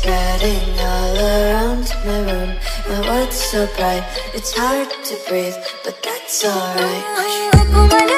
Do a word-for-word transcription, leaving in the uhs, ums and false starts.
spreading all around my room. My world's so bright, it's hard to breathe, but that's alright.